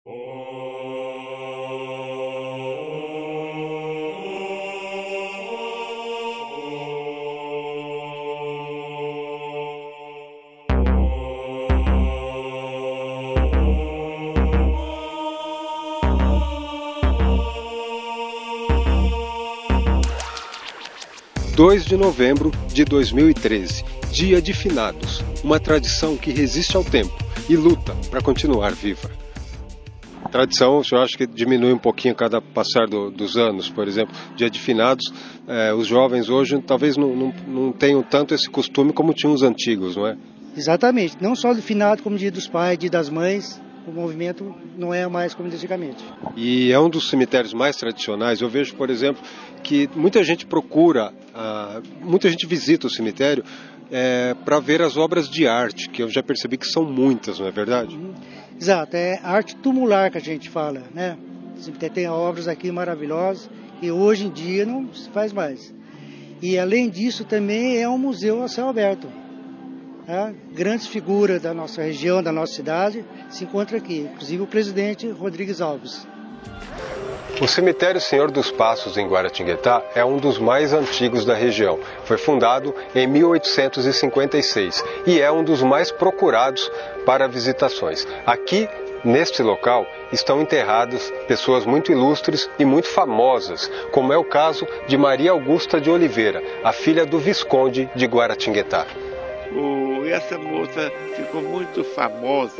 2 de novembro de 2013, Dia de Finados, uma tradição que resiste ao tempo e luta para continuar viva. A tradição, o senhor acha que diminui um pouquinho a cada passar dos anos? Por exemplo, Dia de Finados, os jovens hoje talvez não tenham tanto esse costume como tinham os antigos, não é? Exatamente, não só do finado como Dia dos Pais, Dia das Mães, o movimento não é mais como antigamente. E é um dos cemitérios mais tradicionais. Eu vejo, por exemplo, que muita gente procura, muita gente visita o cemitério para ver as obras de arte, que eu já percebi que são muitas, não é verdade? Exato, é arte tumular que a gente fala, né? O cemitério tem obras aqui maravilhosas e hoje em dia não se faz mais. E além disso também é um museu a céu aberto. Grandes figuras da nossa região, da nossa cidade, se encontram aqui, inclusive o presidente Rodrigues Alves. O cemitério Senhor dos Passos, em Guaratinguetá, é um dos mais antigos da região. Foi fundado em 1856 e é um dos mais procurados para visitações. Aqui, neste local, estão enterradas pessoas muito ilustres e muito famosas, como é o caso de Maria Augusta de Oliveira, a filha do Visconde de Guaratinguetá. Essa moça ficou muito famosa,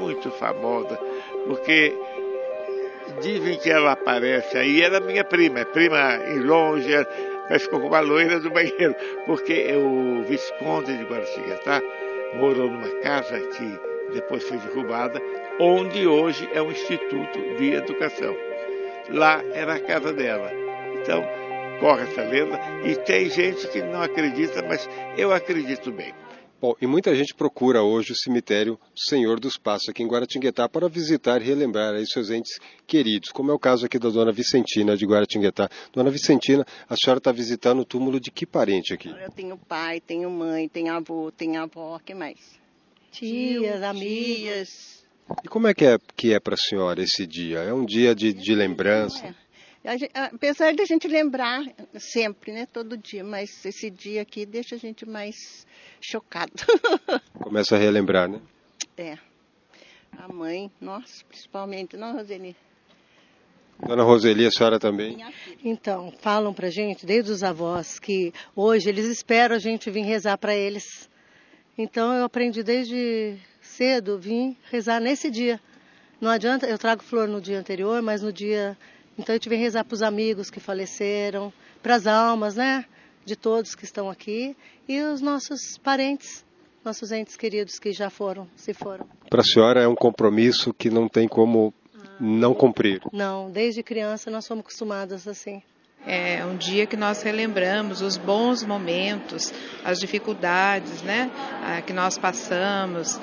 porque dizem que ela aparece aí, era minha prima em longe, mas ficou como a loira do banheiro, porque o Visconde de Guaratinguetá morou numa casa que depois foi derrubada, onde hoje é um instituto de educação. Lá era a casa dela. Então, corre essa lenda e tem gente que não acredita, mas eu acredito bem. Bom, e muita gente procura hoje o cemitério Senhor dos Passos aqui em Guaratinguetá para visitar e relembrar aí seus entes queridos, como é o caso aqui da dona Vicentina de Guaratinguetá. Dona Vicentina, a senhora está visitando o túmulo de que parente aqui? Eu tenho pai, tenho mãe, tenho avô, tenho avó, o que mais? Tias, amigas. E como é que é para a senhora esse dia? É um dia de lembrança? Apesar de a gente lembrar sempre, né, todo dia, mas esse dia aqui deixa a gente mais chocado. Começa a relembrar, né? É. A mãe, nossa, principalmente, não, Roseli? Dona Roseli, a senhora também? Então, falam pra gente, desde os avós, que hoje eles esperam a gente vir rezar para eles. Então, eu aprendi desde cedo, vim rezar nesse dia. Não adianta, eu trago flor no dia anterior, mas no dia... Então, eu tive que rezar para os amigos que faleceram, para as almas, né? De todos que estão aqui e os nossos parentes, nossos entes queridos que já se foram. Para a senhora é um compromisso que não tem como não cumprir? Não, desde criança nós somos acostumadas assim. É um dia que nós relembramos os bons momentos, as dificuldades, né, que nós passamos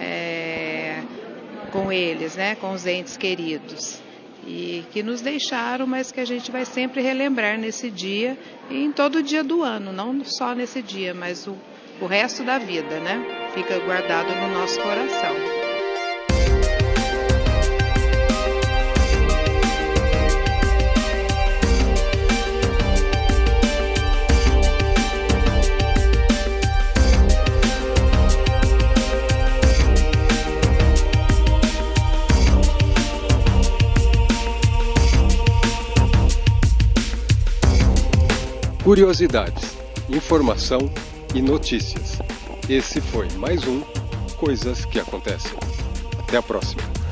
com eles, né, com os entes queridos. E que nos deixaram, mas que a gente vai sempre relembrar nesse dia e em todo dia do ano, não só nesse dia, mas o resto da vida, né? Fica guardado no nosso coração. Curiosidades, informação e notícias. Esse foi mais um Coisas que Acontecem. Até a próxima.